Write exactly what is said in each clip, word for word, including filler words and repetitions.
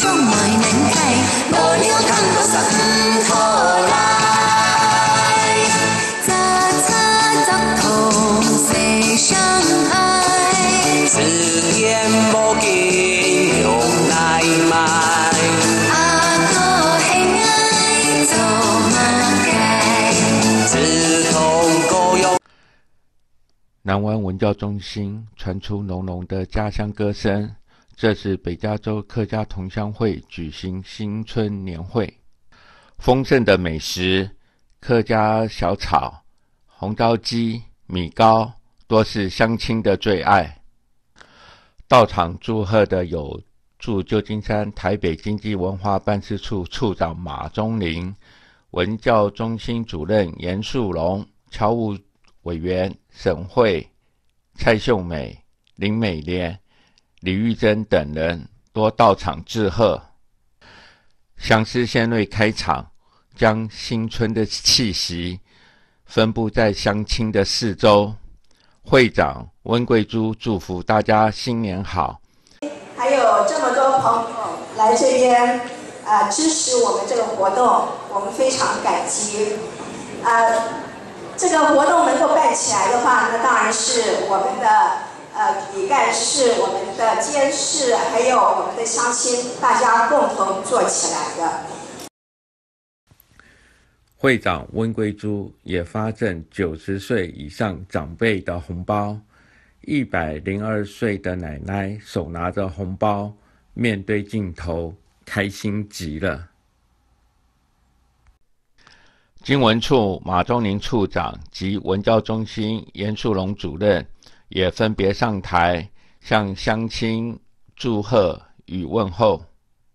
中來領替，無聊更到十五拖拉，這車則同誰相愛？此言無見用來賣。阿哥兄愛做乜計？志同夠用。 南湾文教中心传出浓浓的家乡歌声。这是北加州客家同乡会举行新春年会，丰盛的美食、客家小炒、红糟鸡、米糕，多是乡亲的最爱。到场祝贺的有驻旧金山台北经济文化办事处处长马忠麟、文教中心主任严树龙、侨务委员沈慧、蔡秀美、林美莲、李玉珍等人多到场致贺。相思献瑞开场，将新春的气息分布在乡亲的四周。会长温桂珠祝福大家新年好。 还有这么多朋友来这边呃支持我们这个活动，我们非常感激。呃，这个活动能够办起来的话，那当然是我们的呃李干事、我们的监事，还有我们的乡亲，大家共同做起来的。 会长温桂珠也发赠九十岁以上长辈的红包，一百零二岁的奶奶手拿着红包，面对镜头，开心极了。经文处马忠麟处长及文教中心严树龙主任也分别上台向乡亲祝贺与问候。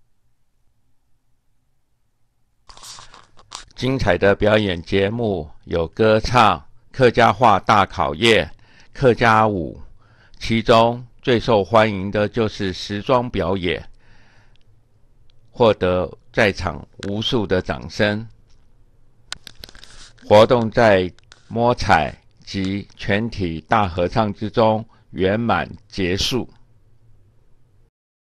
精彩的表演节目有歌唱、客家话大考验、客家舞，其中最受欢迎的就是时装表演，获得在场无数的掌声。活动在摸彩及全体大合唱之中圆满结束。